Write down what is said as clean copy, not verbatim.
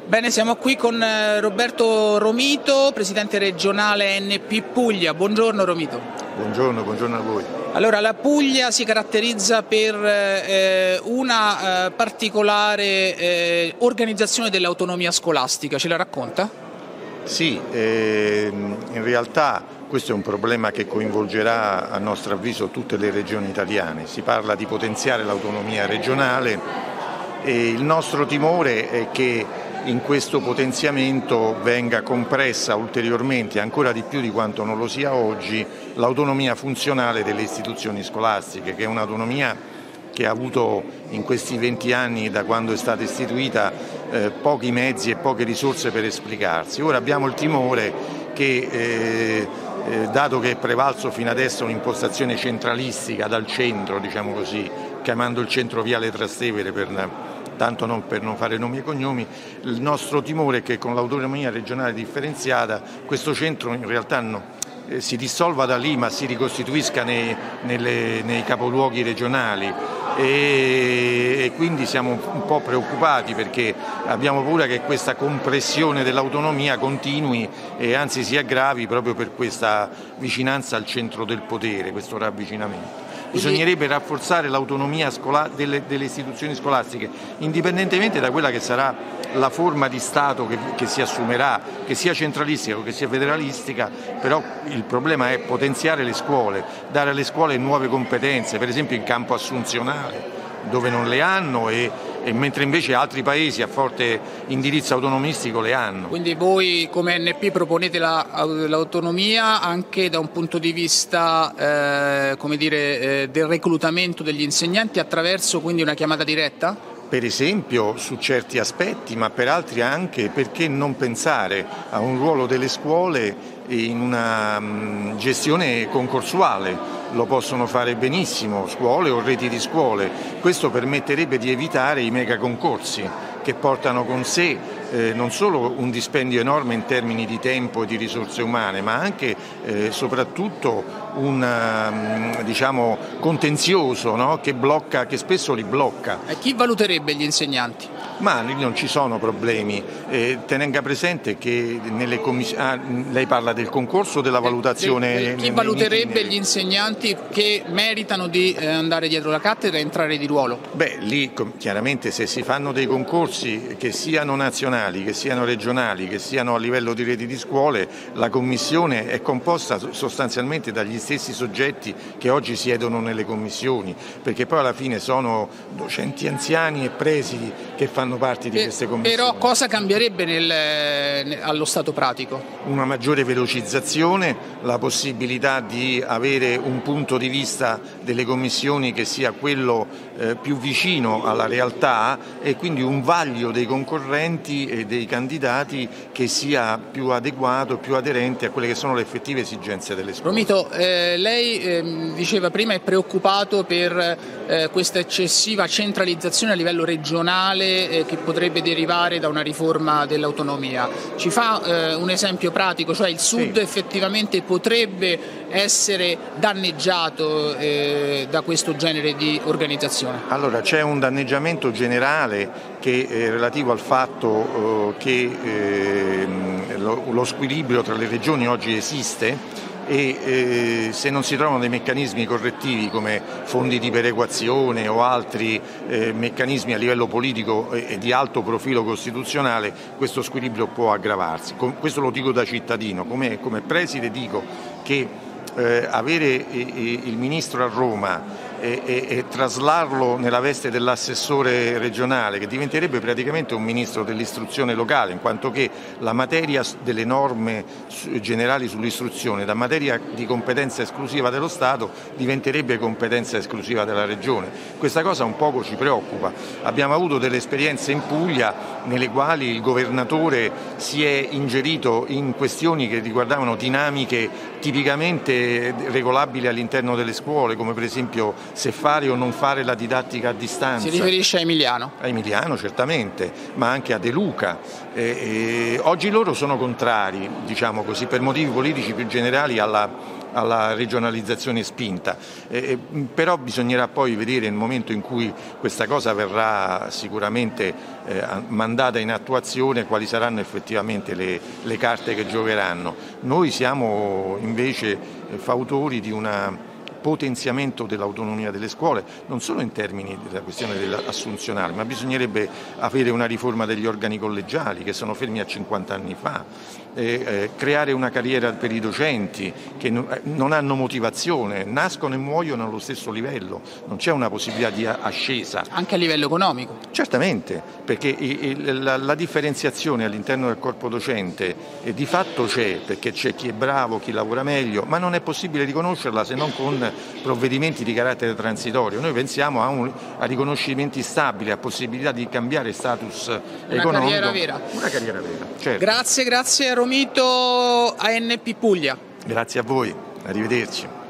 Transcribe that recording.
Bene, siamo qui con Roberto Romito, presidente regionale NP Puglia. Buongiorno Romito. Buongiorno a voi. Allora, la Puglia si caratterizza per una particolare organizzazione dell'autonomia scolastica, ce la racconta? Sì, in realtà questo è un problema che coinvolgerà a nostro avviso tutte le regioni italiane. Si parla di potenziare l'autonomia regionale e il nostro timore è che in questo potenziamento venga compressa ulteriormente, ancora di più di quanto non lo sia oggi, l'autonomia funzionale delle istituzioni scolastiche, che è un'autonomia che ha avuto in questi 20 anni, da quando è stata istituita, pochi mezzi e poche risorse per esplicarsi. Ora abbiamo il timore che, dato che è prevalso fino adesso un'impostazione centralistica dal centro, diciamo così, chiamando il centro Viale Trastevere tanto per non fare nomi e cognomi, il nostro timore è che con l'autonomia regionale differenziata questo centro in realtà si dissolva da lì, ma si ricostituisca nei capoluoghi regionali e quindi siamo un po' preoccupati perché abbiamo paura che questa compressione dell'autonomia continui e anzi si aggravi proprio per questa vicinanza al centro del potere, questo ravvicinamento. Bisognerebbe rafforzare l'autonomia delle istituzioni scolastiche, indipendentemente da quella che sarà la forma di Stato che si assumerà, che sia centralistica o che sia federalistica, però il problema è potenziare le scuole, dare alle scuole nuove competenze, per esempio in campo assunzionale, dove non le hanno mentre invece altri paesi a forte indirizzo autonomistico le hanno. Quindi voi come NP proponete l'autonomia anche da un punto di vista del reclutamento degli insegnanti attraverso quindi una chiamata diretta? Per esempio su certi aspetti, ma per altri anche perché non pensare a un ruolo delle scuole in una gestione concorsuale. Lo possono fare benissimo scuole o reti di scuole. Questo permetterebbe di evitare i mega concorsi che portano con sé non solo un dispendio enorme in termini di tempo e di risorse umane, ma anche soprattutto un contenzioso, no? che spesso li blocca. E chi valuterebbe gli insegnanti? Ma non ci sono problemi. Tenga presente che nelle commissioni lei parla del concorso o della valutazione? Chi valuterebbe gli insegnanti che meritano di andare dietro la cattedra e entrare di ruolo? Beh, lì chiaramente se si fanno dei concorsi che siano nazionali, che siano regionali, che siano a livello di reti di scuole, la commissione è composta sostanzialmente dagli stessi soggetti che oggi siedono nelle commissioni, perché poi alla fine sono docenti anziani e presidi che fanno parte di queste commissioni. Però cosa cambierebbe allo stato pratico? Una maggiore velocizzazione, la possibilità di avere un punto di vista delle commissioni che sia quello più vicino alla realtà e quindi un vaglio dei concorrenti e dei candidati che sia più adeguato, più aderente a quelle che sono le effettive esigenze delle scuole. Romito, lei diceva prima è preoccupato per questa eccessiva centralizzazione a livello regionale che potrebbe derivare da una riforma dell'autonomia. Ci fa un esempio pratico, cioè il Sud effettivamente potrebbe essere danneggiato da questo genere di organizzazione? Allora c'è un danneggiamento generale che è relativo al fatto che lo squilibrio tra le regioni oggi esiste e se non si trovano dei meccanismi correttivi come fondi di perequazione o altri meccanismi a livello politico e di alto profilo costituzionale, questo squilibrio può aggravarsi. Questo lo dico da cittadino, come preside dico che avere il Ministro a Roma e traslarlo nella veste dell'assessore regionale, che diventerebbe praticamente un ministro dell'istruzione locale, in quanto che la materia delle norme generali sull'istruzione, da materia di competenza esclusiva dello Stato, diventerebbe competenza esclusiva della Regione. Questa cosa un poco ci preoccupa. Abbiamo avuto delle esperienze in Puglia nelle quali il governatore si è ingerito in questioni che riguardavano dinamiche tipicamente regolabili all'interno delle scuole, come per esempio se fare o non fare la didattica a distanza. Si riferisce a Emiliano? A Emiliano certamente, ma anche a De Luca. Oggi loro sono contrari, diciamo così, per motivi politici più generali alla alla regionalizzazione spinta, però bisognerà poi vedere nel momento in cui questa cosa verrà sicuramente mandata in attuazione quali saranno effettivamente le carte che giocheranno. Noi siamo invece fautori di un potenziamento dell'autonomia delle scuole, non solo in termini della questione assunzionale, ma bisognerebbe avere una riforma degli organi collegiali che sono fermi a 50 anni fa, creare una carriera per i docenti che non hanno motivazione, nascono e muoiono allo stesso livello, non c'è una possibilità di ascesa. Anche a livello economico? Certamente, perché la differenziazione all'interno del corpo docente di fatto c'è, perché c'è chi è bravo, chi lavora meglio, ma non è possibile riconoscerla se non con provvedimenti di carattere transitorio. Noi pensiamo a riconoscimenti stabili, a possibilità di cambiare status economico. Una carriera vera. Una carriera vera, certo. Grazie Romito, ANP Puglia. Grazie a voi, arrivederci.